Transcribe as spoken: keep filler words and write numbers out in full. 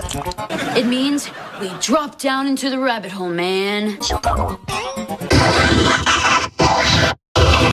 It means we drop down into the rabbit hole, man.